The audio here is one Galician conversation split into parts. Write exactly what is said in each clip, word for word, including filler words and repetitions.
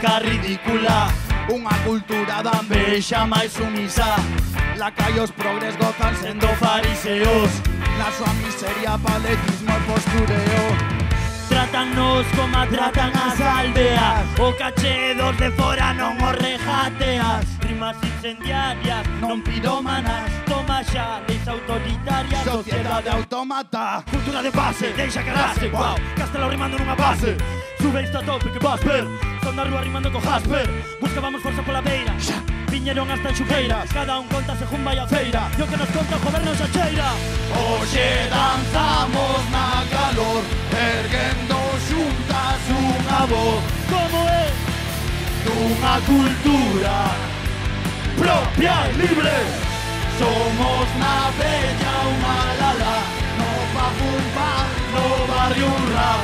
música ridícula, unha cultura da envexa máis sumisa. Lacaios progres gozan sendo fariseos, na súa miseria paletismo e postureo. Tratannos como tratan as aldeas, o caché dos de fora non os regateas. Rimas incendiarias, non pirómanas, toma xa leis autoritarias. Sociedade autómata, cultura de base, deixa carase. Wow, Castelo rimando nunha base, sube isto a tope que vas ver. Son da rúa rimando co Jasper, buscábamos forza pola beira. Viñeron hasta Xuqueiras, cada un conta según vai a feira, e o que nos conta o goberno xa cheira. Hoxe danzamos na calor, erguendo xuntas unha voz. Como é? Dunha cultura propia e libre. Somos na bella unha lala, no Pafumpan, no barrio un rap.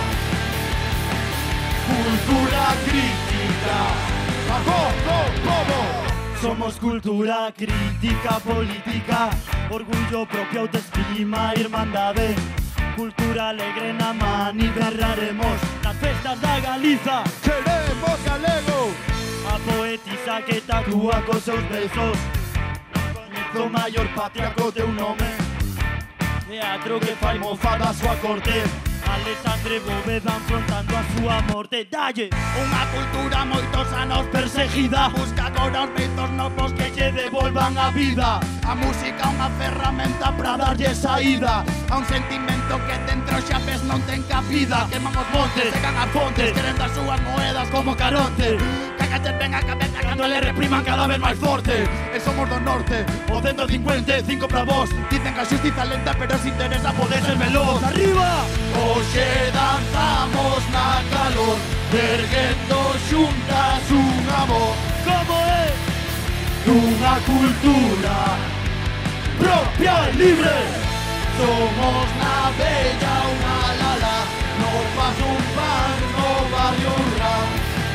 Cultura crítica, ¡vamos, vamos! Somos cultura crítica política, orgullo propio, autoestima, irmandade. Cultura alegre na man y berraremos nas festas da Galiza. Queremos galego. A poetisa que tatúa cos seus besos, coñezo maior patria co teu nome. Teatro que fai mofa da súa corte, Alexandre Bóveda enfrontando a súa morte. Dalle! Unha cultura moitos anos perseguida, busca agora os meitos novos que lle devolvan a vida. A música unha ferramenta para darlle saída a un sentimento que dentro xa ves non ten cabida. Queman os montes, secan as fontes, queren das súas moedas como caronte. Cágate ben a cabeza cando le repriman cada vez máis forte. E somos do norte, o ciento cincuenta e cinco pra vos. Dicen que a xustiza lenta pero se interesa poder ser veloz. Arriba! Hoxe danzamos na calor, erguendo xuntas unha voz. Como é? Dunha cultura propia e libre. Somos na bella unha lala, no paso un pan, no barrio un rap.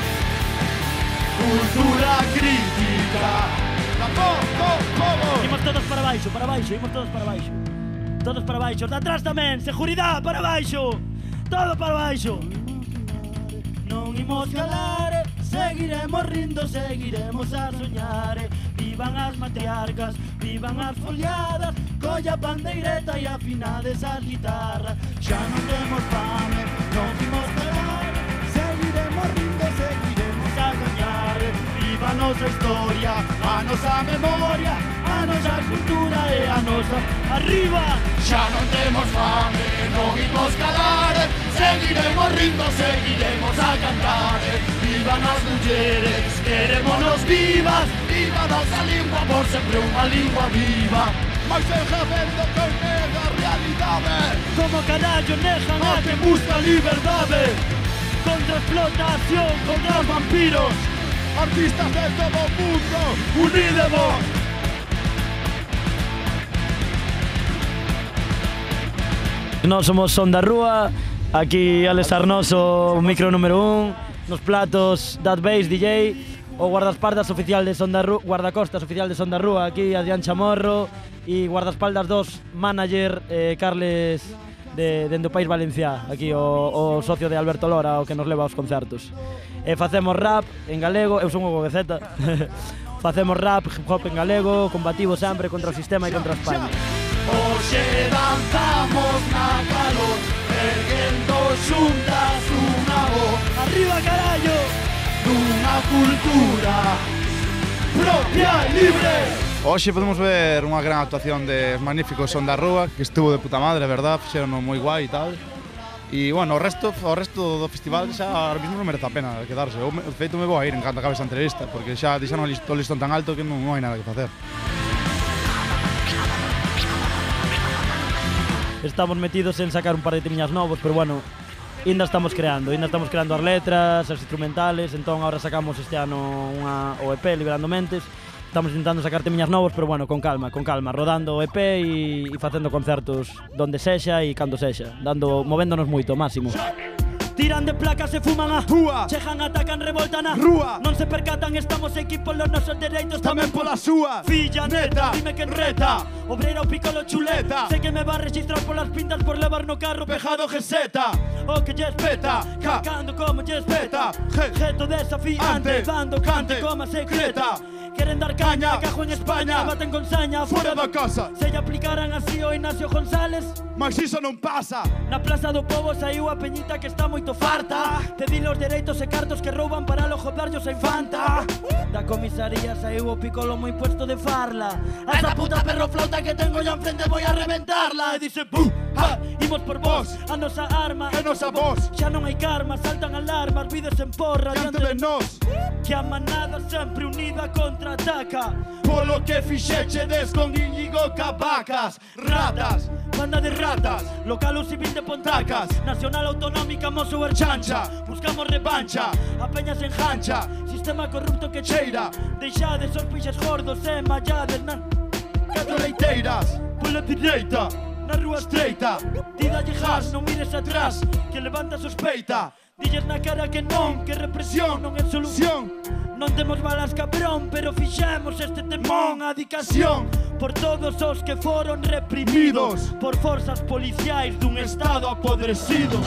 Cultura crítica, vamos, vamos. Imos todos para baixo, para baixo, imos todos para baixo. Todos para baixo, de atrás tamén, seguridade para baixo. Todo para baixo. Non imos calar, seguiremos rindo, seguiremos a soñar. Vivan as matriarcas, vivan as foliadas, colla pandeireta e afinades as guitarras. Xa non temos fame, non imos calar, seguiremos rindo, seguiremos a soñar. Viva a nosa historia, a nosa memoria, a nosa cultura e a nosa arriba. Xa non temos fame, non imos calar, seguiremos rindo, seguiremos a cantar. Vivan as mulleres, querémonos vivas, viva a nosa lingua, por sempre unha lingua viva. Mais en jabendo que nega a realidade, como carallo negan a que busca liberdade. Contra a explotación, contra os vampiros, artistas de todo o mundo, unidemos. Nós somos Son da Rúa, aquí Alex Arnoso, micro número un, nos platos That Bass D J, o guardaespaldas oficial de Son da Rúa, guardacostas oficial de Son da Rúa, aquí Adrián Chamorro, e guardaespaldas dos, manager eh, Carles de, dende o País Valenciá, aquí o, o socio de Alberto Lora, o que nos leva aos concertos. E facemos rap en galego, eu son o Gogueceta, facemos rap, hip hop en galego, combativo sempre contra o sistema e contra España. Hoxe danzamos na calor, erguendo xuntas unha voz. Arriba, carallo! Dunha cultura propia e libre. Hoxe podemos ver unha gran actuación de magníficos Son da Rúa, que estuvo de puta madre, a verdad, fixeron moi guai e tal. E, bueno, o resto, o resto do festival xa ahora mismo non merece a pena quedarse. Eu, de feito, me vou a ir en canto acabe esta entrevista, porque xa deixaron o listón tan alto que non, non hai nada que facer. Estamos metidos en sacar un par de temiñas novos, pero bueno, ainda estamos creando, ainda estamos creando as letras, as instrumentales, entón agora sacamos este ano unha, o E P, Liberando Mentes. Estamos intentando sacar temiñas novos, pero bueno, con calma, con calma, rodando o E P e, e facendo concertos donde sexa e cando sexa, dando, movéndonos moito, máximo. Tiran de placas e fuman a Púa. Chejan, atacan, revoltan a Rúa. Non se percatan, estamos aquí polos nosos dereitos Tamén pola súa. Filla neta, Neta. dime que reta Obreira ou picolo chuleta Sé que me va a registrar polas pintas por levar no carro Pejado geseta. O que lle espeta, Ca. cacando como lle espeta Je. Geto desafiante, Ante. dando cante, Cante. coma secreta Creta. Queren dar caña, Caña. cajo en España, España. baten con saña Fora da casa. Se lle aplicaran así o Ignacio González Mas iso non pasa. Na Plaza do Pobo saiu a peñita que está moito farta Pedir os dereitos e cartos que rouban para logo darllos a infanta Da comisaría saiu o picolo moi puesto de farla A esa puta perro flauta que tengo ya enfrente voy a reventarla E dice ¡pum! ¡Ha! Imos por vos, a nosa arma É nosa voz. Xa non hai karma, saltan alarmas, vides en porra Diante de nós. Que a manada sempre unida contraataca Polo que fixechedes con Íñigo Cabacas. Ratas. Banda de ratas, local ou civil de Pontacas Tacas. Nacional autonómica, mozo er Chancha. Buscamos revancha, a peña se enjancha Sistema corrupto que cheira Deixades os pixes gordos e mallades na Catro leiteiras. Pola direita, na rúa Estreita. Ti dalle gas, non mires atrás Que levanta sospeita Dilles na cara que non, que represión non é solución Non temos balas cabrón, pero fixemos este temón Adicación por todos os que foron reprimidos Por forzas policiais dun estado apodrecido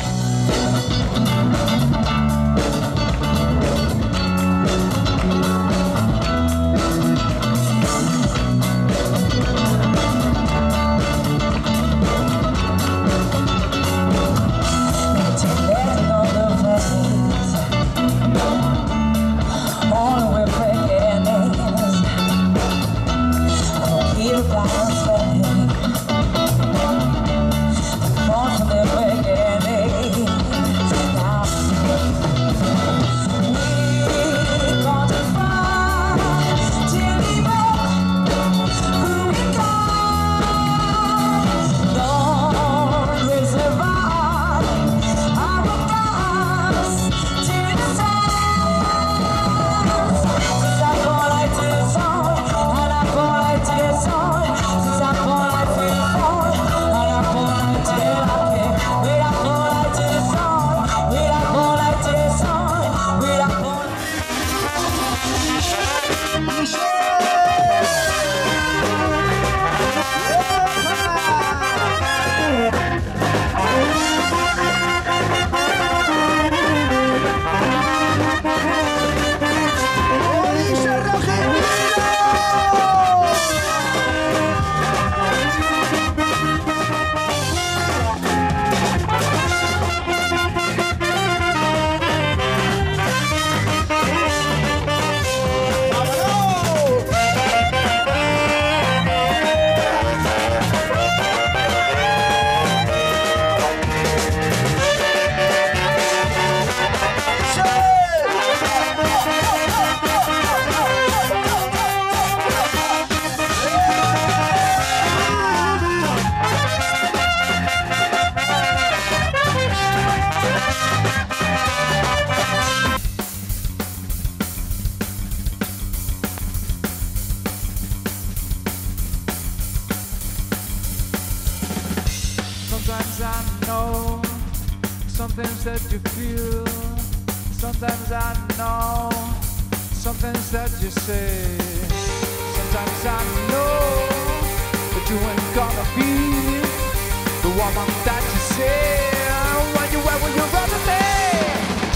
Sometimes I know some things that you feel. Sometimes I know some things that you say. Sometimes I know that you ain't gonna be the woman that you say when you were when you run away.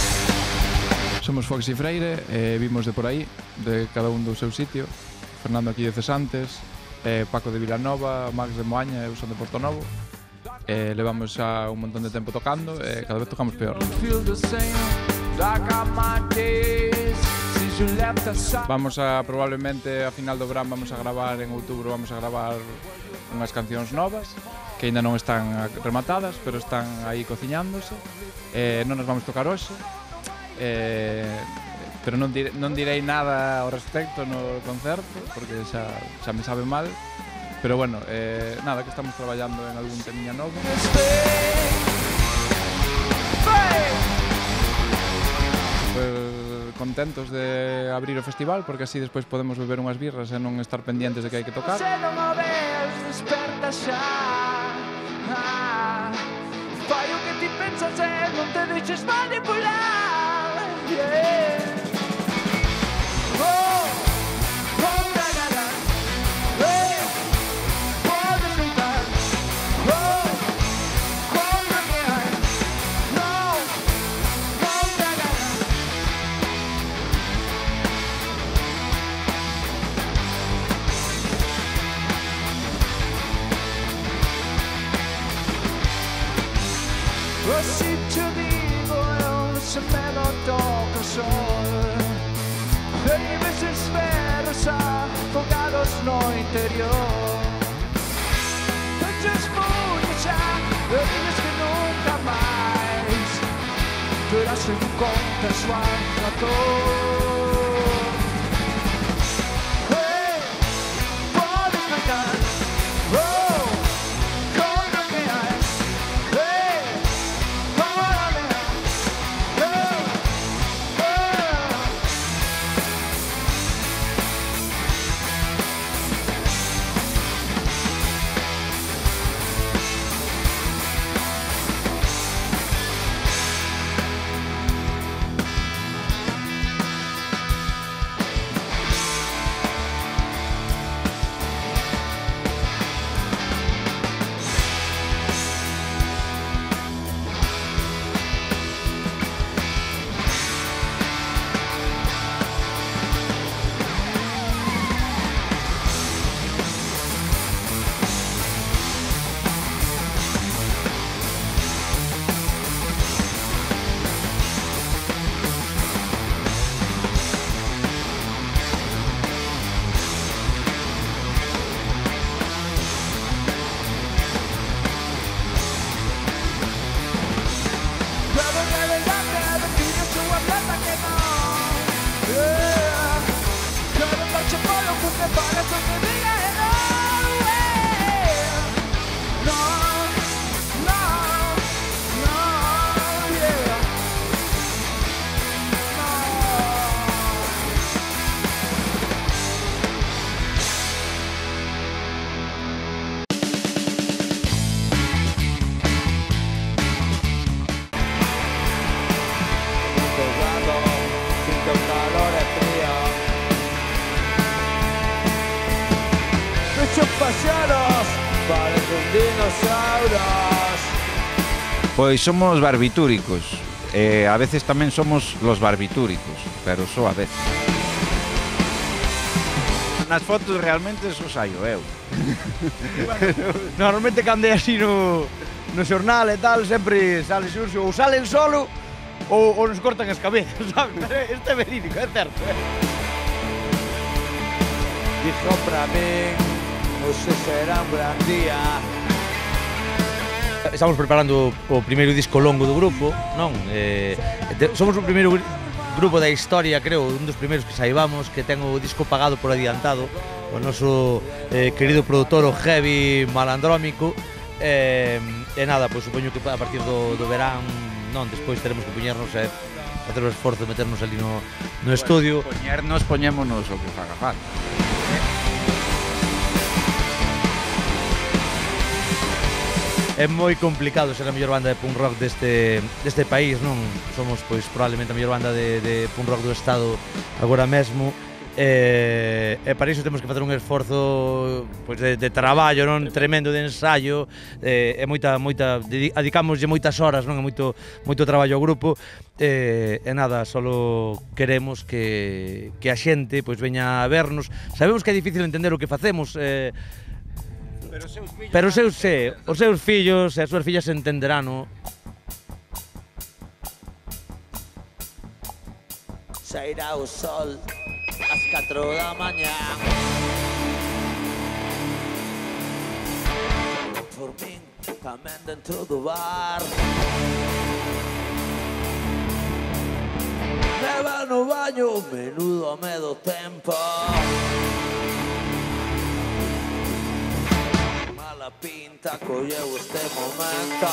Somos Foxy Freire e vimos de por aí, de cada un do seu sitio. Fernando aquí de Cesantes, eh, Paco de Vilanova, Max de Moaña e eu son de Portonovo. Eh, levamos xa un montón de tempo tocando e eh, cada vez tocamos peor. Vamos a, probablemente, a final do verán vamos a gravar, en outubro vamos a gravar unhas cancións novas que aínda non están rematadas, pero están aí cociñándose. Eh, non nos vamos tocar hoxe, eh, pero non, dire, non direi nada ao respecto no concerto, porque xa, xa me sabe mal. Pero bueno, eh, nada, que estamos traballando en algún temiña novo. Pues contentos de abrir o festival, porque así despois podemos beber unhas birras e non estar pendientes de que hai que tocar. Se non o ves, desperta xa. Fai o que ti pensas e non te deixes manipular. Yeah. Oh, oh, la, la, la. Hey, podes gritar. Oh, contra que hai. No, oh, la, la, la. Così ti dico io se me lo tocca sol e invece esferros afogados no interior te escuchas e dices que nunca más tú eras un contra su atrator. Hey, puedes cantar. Oh, con lo que hay. Hey, paseanos parecen dinosaurios. Pois somos barbitúricos, e a veces tamén somos los barbitúricos, pero só a veces. Nas fotos realmente só saio eu. Normalmente cando é así no, no xornal e tal, sempre sale Xurxo, ou salen solo ou, ou nos cortan as cabezas, sabes? Este é verídico, é certo, eh? Dixo pra min, hoxe será un gran día. Estamos preparando o primeiro disco longo do grupo, non? Eh, somos o primeiro grupo da historia, creo, un dos primeiros que saibamos que ten o disco pagado por adiantado, o noso eh, querido produtor, o Heavy Malandrómico. Eh, e nada, pois supoño que a partir do, do verán, non, despois teremos que poñernos e facer o esforzo de meternos ali no, no estudio. Bueno, poñernos, poñémonos o que faga falta. É moi complicado ser a mellor banda de punk rock deste, deste país, non? Somos, pois, probablemente a mellor banda de, de punk rock do estado agora mesmo. E, e para iso temos que facer un esforzo, pois, de, de traballo, non? Tremendo, de ensayo. E, e moita, moita, dedicámoslle moitas horas, non? E moito, moito traballo ao grupo. E, e nada, solo queremos que, que a xente, pois, veña a vernos. Sabemos que é difícil entender o que facemos, e, Pero os seus fillos, pero os seus, se, os seus fillos e as súas fillas entenderán, no? Sairá o sol ás catro da mañá. Por min, tamén dentro do bar. Leva no baño, menudo me do tempo. Mala pinta colleu este momento.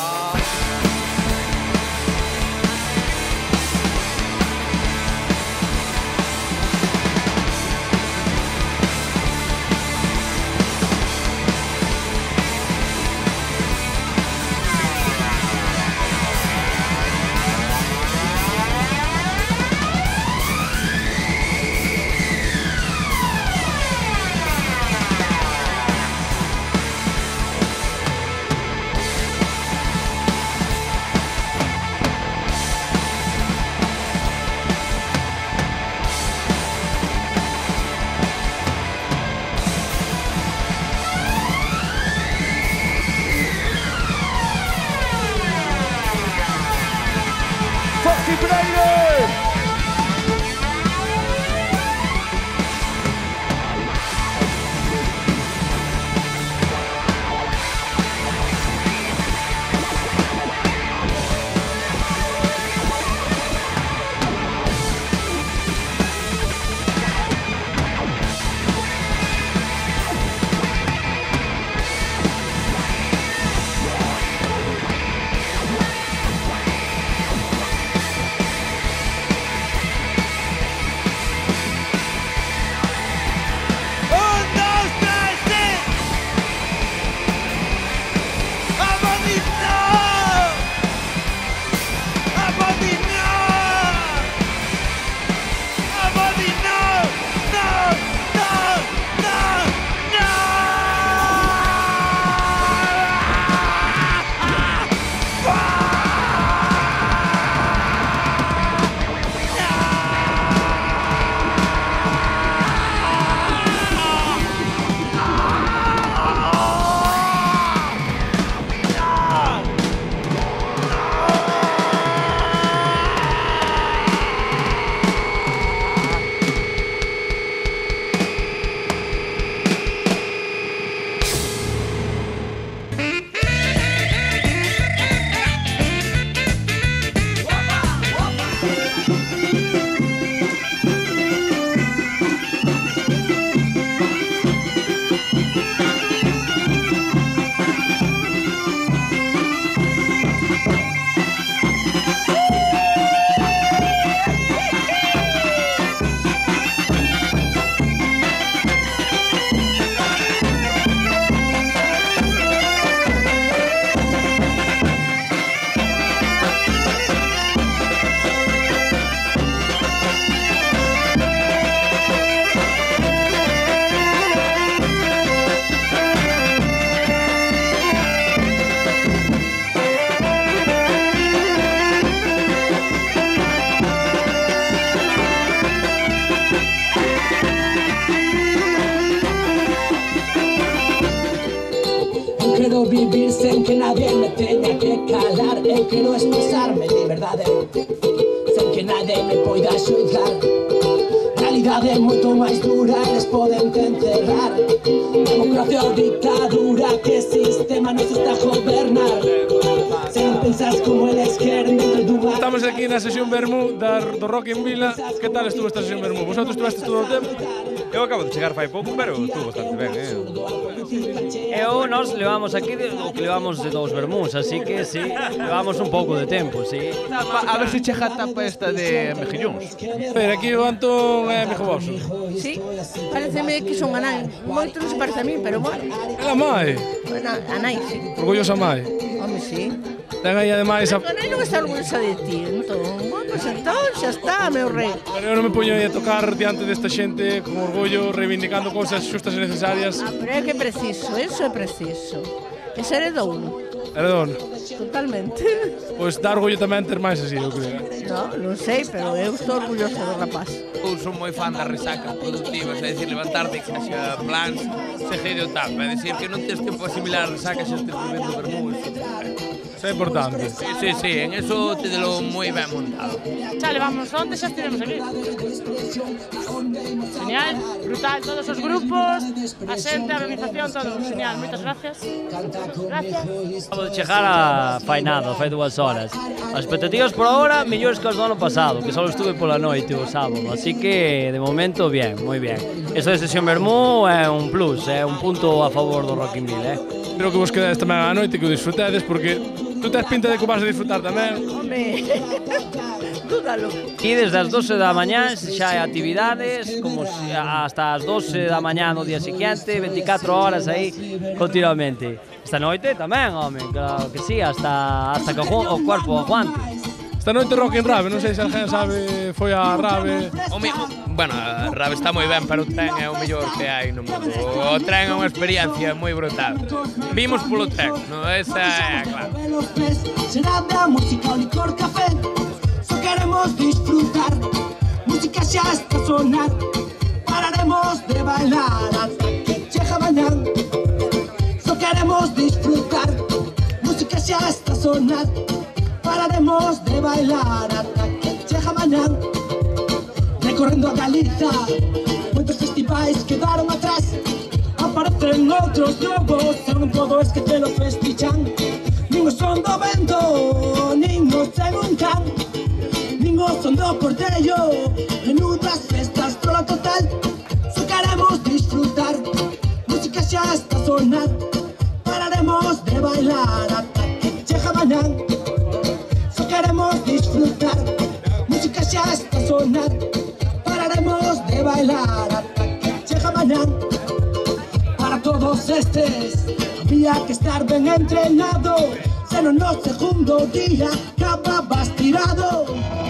Sen que nadie me teña que calar, eu quero expresarme de verdade, sen que nadie me poida xulgar. Realidade é moito máis dura, eles poden te encerrar. Democracia ou dictadura, que sistema nos está a gobernar. Se non pensas como eles queren dentro dunha... Estamos aquí na sesión Vermú do Rock in Vila. Que tal estuvo esta sesión Vermú? Vosotros estuvestes todo o tempo? Eu acabo de chegar fai pouco, pero estuvo bastante ben, eh? Eu, nos levamos aquí de, o que levamos de dous vermús, así que sí, levamos un pouco de tempo, sí. A ver se chega a tapa esta de mejillóns. Pero aquí o Antón é amigo vosso. Sí, pareceme que son a nai. Moito non se parece a mí, pero bueno. É a mai? Bueno, a nai, sí. Orgullosa mai? Home, sí. Ten aí ademais a... A nai non está orgullosa de ti, entón. Bueno, pues entón xa está, meu rei. Pero eu non me poño aí a tocar diante desta xente con orgullo, reivindicando cousas xustas e necesarias. Ah, pero é que é preciso, eso é preciso. Ese heredouno. Heredouno? Totalmente. Pois dá orgullo tamén ter máis así, eu creo. No, non sei, pero eu estou orgullosa do rapaz. Eu son moi fan da resaca productiva, é dicir, levantarte e que xa plans seguido tal, é dicir, que non tens tempo a asimilar a resaca xa estes bebendo vermú. Isso é importante. Sí, sí, sí, en eso te delo moi ben montado. Chale, vamos, onde xa estivemos aquí? Genial, brutal, todos os grupos, a xente, a organización, todo, genial, moitas gracias. Gracias. Acabo de chegar a fai nada, fai dúas horas. As expectativas por ahora, mellores que as do ano pasado, que só estuve pola noite o sábado, así que de momento bien, moi bien. Eso de sesión Vermú é un plus, é un punto a favor do Rock in Vila, eh? Espero que vos quedades tamén á noite, que o disfrutedes, porque tú tes pinta de que vas a disfrutar tamén. Home, dúdalo. E desde as doce da mañá xa hai actividades, como si hasta as doce da mañá no día seguinte, veinticuatro horas aí continuamente. Esta noite tamén, home, claro que sí, hasta, hasta que o corpo aguante. Esta noite Rock in Rave, non sei se alguén sabe, foi a Rave. O mi, o, bueno, a Rave está moi ben, pero o tren é o mellor que hai no mundo. O tren é unha experiencia moi brutal. Vimos polo tren, no? Esa é claro. Será da música o licor café, só queremos disfrutar. Música xa está a sonar, pararemos de bailar ata que chega mañán. Só queremos disfrutar, música xa está a sonar, pararemos de bailar ata que chega mañán. Recorrendo a Galiza, moitos festivais quedaron atrás, aparecen outros novos, eu non podo esquecer o Festixán. Nin o son do vento, nin o sen un can, nin o son do portello, menudas festas trola total. Só queremos disfrutar, música xa está a sonar, pararemos de bailar ata que chega mañán. Só queremos disfrutar, música xa está a sonar, pararemos de bailar ata que chega mañán. Para todos estes había que estar ben entrenado, senón no segundo día acababas tirado.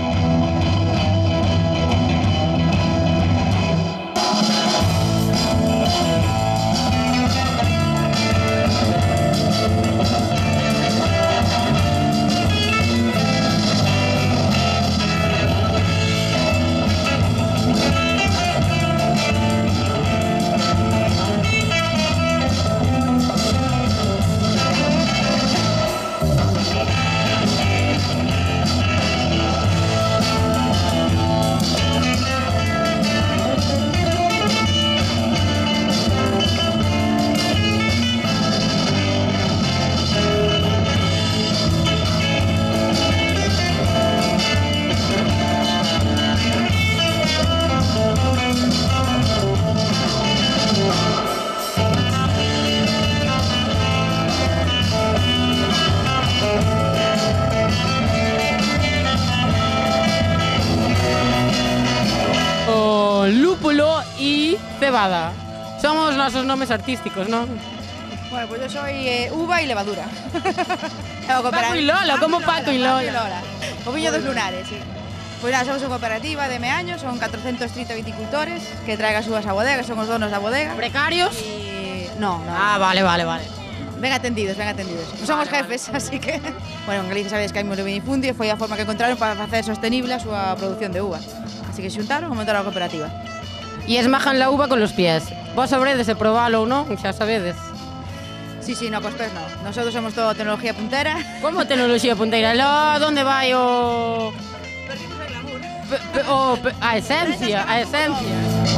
Cebada. Somos nosos nomes artísticos, non? Bueno, pues yo soy eh, uva y levadura. Paco y Lola, como Paco y Lola? Lola. O Viño dos Lunares, sí. Pues nada, somos unha cooperativa de meaños, son catrocentos trinta viticultores que traen as uvas á bodega, son os donos da bodega. Precarios? Y... No, no. Ah, vale, vale, vale. Ben atendidos, ben atendidos. Non somos jefes, así que... Bueno, en Galicia sabes que hai moito vinifundio e foi a forma que encontraron para facer sostenible a súa produción de uva. Así que xuntaron e montaron a cooperativa. E esmajan la uva con los pies. Vos sabredes se probalo ou non, xa sabedes. Sí, sí, no, cos pés no. Nosotros somos todo tecnología puntera. Como tecnoloxía punteira? Lo, donde vai o... Perdimos el glamour. Pe, pe, o pe, a esencia, a esencia.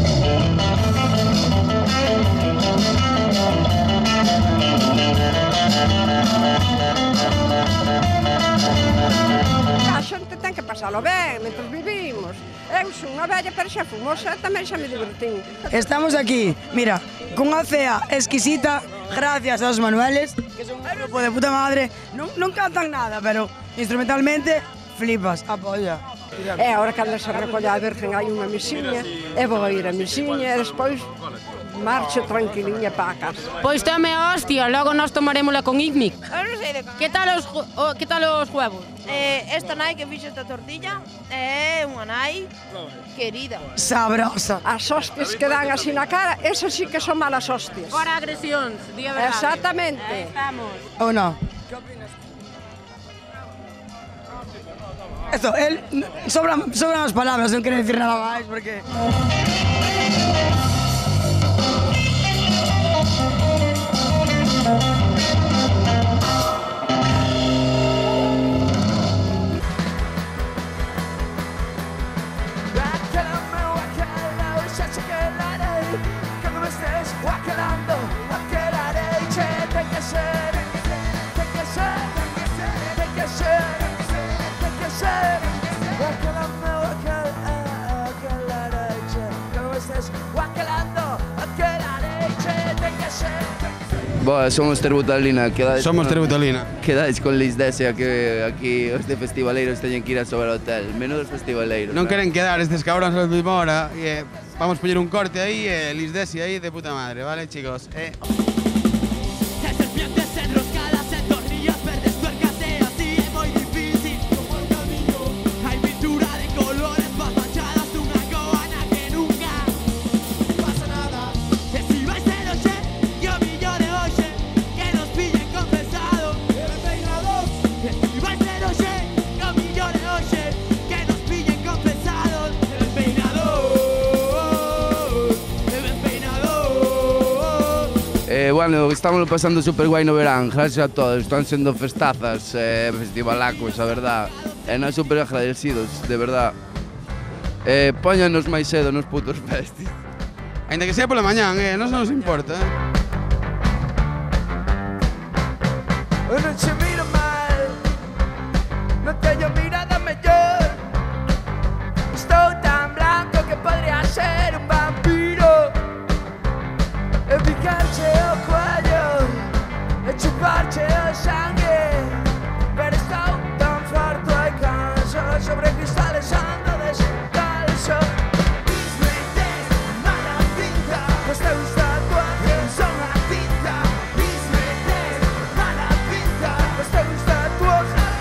A xente ten que pasalo ben, mentre vivimos. Eu son unha vella, pero xa fumo, xa tamén xa me divertín. Estamos aquí, mira, cunha cea exquisita, gracias aos Manueles, que son un grupo de puta madre, non, non cantan nada, pero instrumentalmente flipas, apoya. E agora cando se recolla a Virgen hai unha misiña, e vou a ir a misiña e despois marcho tranquiliña para a casa. Pois tome a hostia, logo nos tomarémola con Igmic. Eu non sei de con... Que tal os, o, que tal os huevos? Eh, esta nai que fixo esta tortilla é unha nai querida. Sabrosa. As hostias que dan así na cara, esas sí que son malas hostias. Para agresións, di a verdade. Exactamente. Aí estamos. Ou non? Que opinas? Esto, él, sobran, sobran as palabras, non quero dicir nada máis, porque... Boa, somos Terbutalina. Somos Terbutalina. Quedades con Liz Desia que aquí os de festivaleiros teñen que ir a sober ao hotel. Menudos festivaleiros. Non queren quedar estes cabróns a última hora. E, eh, vamos poñer un corte aí e eh, Liz Desia aí de puta madre, vale, chicos? Eh. Eh, bueno, estamos pasando super guai no verán, gracias a todos, están sendo festazas, eh, festivalacos, a verdad. E nós super agradecidos, de verdad. Eh, Póñanos máis cedo nos putos festis. Ainda que sea pola mañán, eh, non nos importa, eh. Eu non che miro mal, non teño mirada mellor. Estou tan blanco que podría ser un vampiro e picarche o cuello e chuparche o sangue. Pero estou tan farto e canso sobre cristales ando descalzo. Mis mentes mala pinta, os teus tatuajes son a tinta. Mis mentes mala pinta, os teus tatuajes.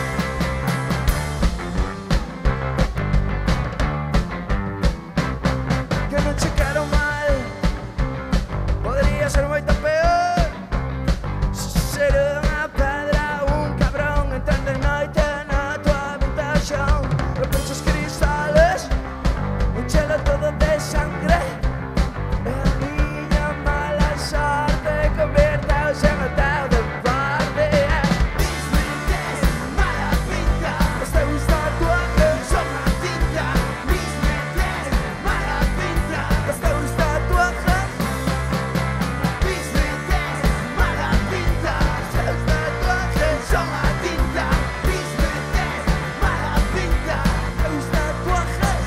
Que non che quero mal, podría ser moito peor. Ser unha pedra, un cabrón, entende noite na tua habitación. Romper os cristales, enchelo todo de sangre. E a miña mala sorte convirteos en hotel de parte. Mis mentes mala pinta, os teus tatuajes son a tinta. Mis mentes mala pinta, os teus tatuajes. Mis mentes mala pinta, os teus tatuajes son a tinta. Mis mentes mala pinta, os teus tatuajes.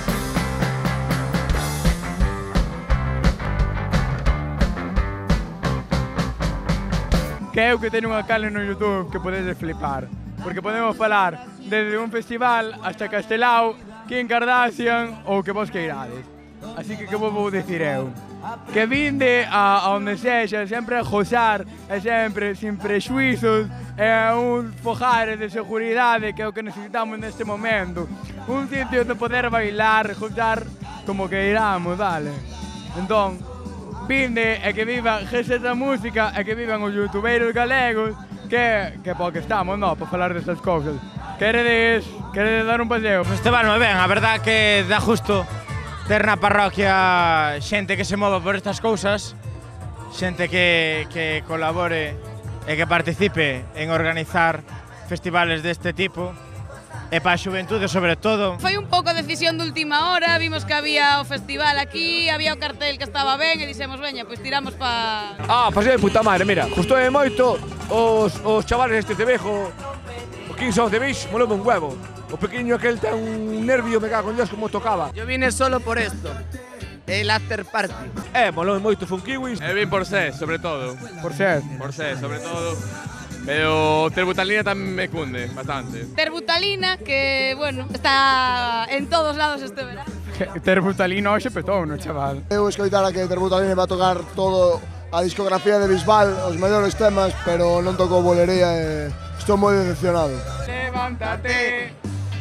Que eu que teño unha canle no YouTube que podedes flipar, porque podemos falar desde un festival hasta Castelao, Kim Kardashian ou que vos queirades. Así que que vos vou dicir eu? Que vinde a, a onde sexa, sempre a gozar, e sempre sin prexuizos, e un fogares de seguridade que é o que necesitamos neste momento. Un sitio de poder bailar, gozar como que iramos, vale? Entón, vinde e que viva G Z Música e que vivan os youtubeiros galegos que, que po que estamos, no, para falar destas cousas. Queredes, queredes dar un paseo? Esteban, moi ben, a verdad que dá justo ter na parroquia xente que se mova por estas cousas xente que, que colabore e que participe en organizar festivales deste tipo, e para a xuventude sobre todo. Foi un pouco decisión de última hora, vimos que había o festival aquí, había o cartel que estaba ben e dixemos, veña, pois tiramos pa... Ah, pasei de puta madre, mira, gustoume moito os, os chavales este de Bejo, o Kings of the Beach, molou un huevo. O pequeño aquel ten un nervio, me cago en Dios como tocaba. Yo vine solo por esto, el after party. Eh, molou moito, fun kiwis. Eu vin por Sés, sobre todo. Por Sés. Por Sés, sobre todo. Pero Terbutalina tamén me cunde bastante. Terbutalina, que, bueno, está en todos lados este verano. Terbutalina hoxe petou, no, chaval. Eu escoitara que Terbutalina va a tocar todo a discografía de Bisbal, os mellores temas, pero non tocou bolería e estou moi decepcionado. Levántate,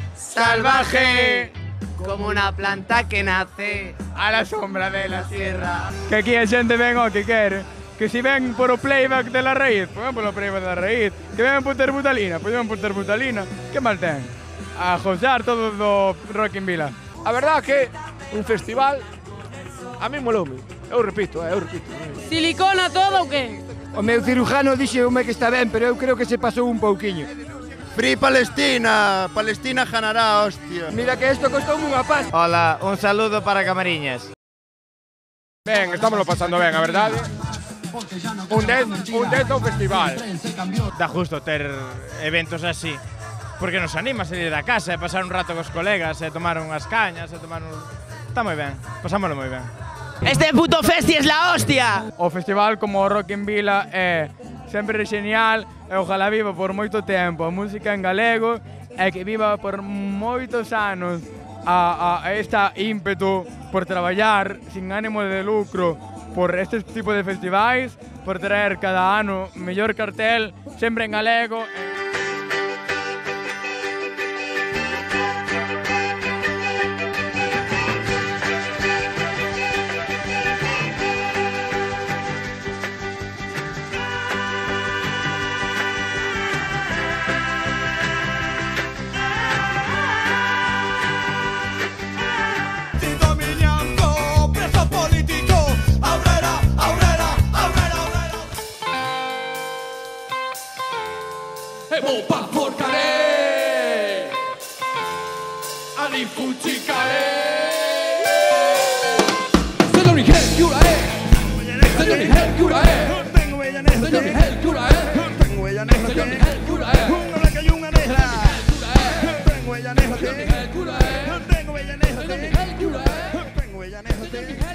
salvaje, como una planta que nace a la sombra de la sierra. Que aquí a xente ven o que quere. Que si ven por o playback de la raíz, pues ven por o playback de la raíz. Que ven por Terbutalina, pues ven por Terbutalina. Que mal ten? A josar todo do Rock in Vila. A verdad que un festival a mí moloume. Eu repito, eu repito. Silicona todo ou que? O meu cirujano dixeume que está ben, pero eu creo que se pasou un pouquiño. Free Palestina, Palestina ganará, hostia. Mira que esto costou unha pasta. Hola, un saludo para Camariñas. Ben, estámoslo pasando ben, a verdade. Un dez, un dez ao festival. Da justo ter eventos así, porque nos anima a salir da casa e pasar un rato cos colegas e tomar unhas cañas e tomar un... Está moi ben, pasámoslo moi ben. Este puto festi es la hostia. O festival como o Rock in Vila é sempre genial e ojalá viva por moito tempo a música en galego e que viva por moitos anos a, a esta ímpetu por traballar sin ánimo de lucro por este tipo de festivais, por traer cada ano mellor cartel, sempre en galego. Emo pa porcare Ali fucicare Señor Hercula eh Señor Hercula eh Señor Hercula eh Señor Hercula eh Una la cayunga negra Tengo ella negra Tengo ella negra Tengo ella negra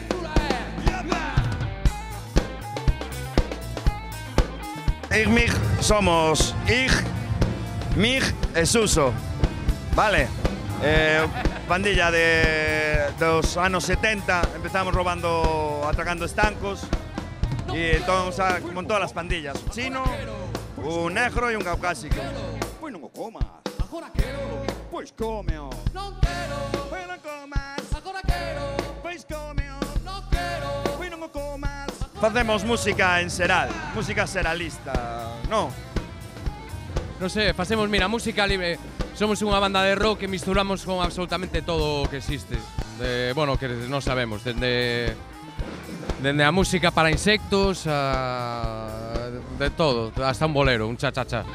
Ich, mich, somos Ich, Mig e Suso, vale? Eh, pandilla de dos anos setenta, empezamos robando, atracando estancos e entón xa montó as pandillas, un chino, un negro e un caucásico. Pois non o comas, agora quero, pois comeo. Non quero, pois non comas, agora quero, pois comeo. Non quero, pois non o comas. Facemos música en seral, música seralista, non? Non sei, facemos, mira, música libre. Somos unha banda de rock que misturamos con absolutamente todo o que existe. De, bueno, que non sabemos, dende dende a música para insectos a de todo, hasta un bolero, un cha-cha-cha.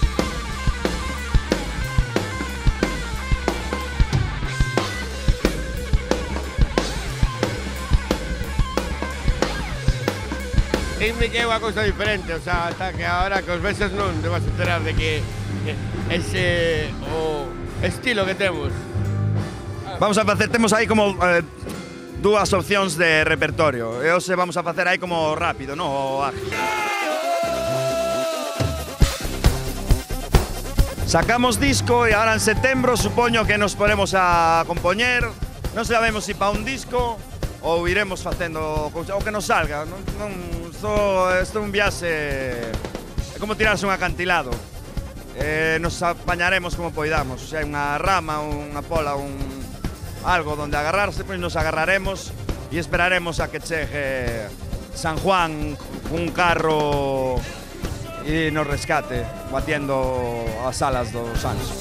Dime que é unha cousa diferente, o sea, hasta que ahora que os veces non te vas a enterar de que, que ese o estilo que temos. Vamos a facer, temos aí como eh, dúas opcións de repertorio. E hoxe vamos a facer aí como rápido, non? O ágil. Sacamos disco e ahora en setembro supoño que nos ponemos a compoñer. Non sabemos se pa un disco ou iremos facendo o que nos salga. Non, non, isto, isto é un viaxe, é como tirarse un acantilado. Eh, nos apañaremos como poidamos, o sea, unha rama, unha pola, un algo donde agarrarse, pois nos agarraremos e esperaremos a que chegue San Juan un carro e nos rescate batiendo as alas dos Santos.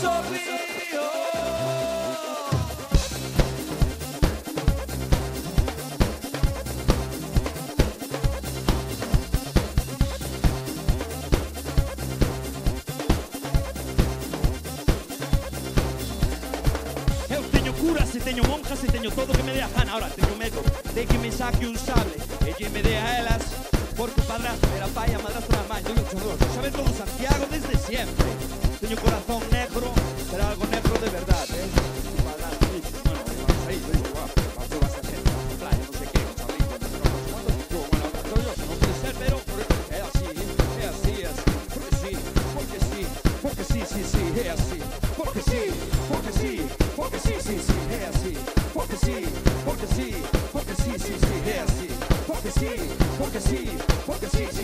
sorrío. Eu teño curas e teño monjas e teño todo que me dé a gana. Ahora teño medo de que me saque un sable e que me dé a elas, porque o padrastro era pai, a madrastra era mãe do luchador. Sabe todo Santiago desde siempre. Teño corazón negro, pero algo negro de verdade, eh? O padrastro dice, bueno, vamos aí, digo, guau, pasou bastante gente na playa, non sei que, con chablitos, no sei cuánto, digo, bueno, yo, non pode ser, pero é así, é así, é así, porque sí, porque sí, porque sí, sí, sí, é así, porque sí, porque sí, porque sí, sí, sí, é así, porque sí, porque sí, porque sí, sí, sí, é así, porque sí, porque sí, porque sí, sí.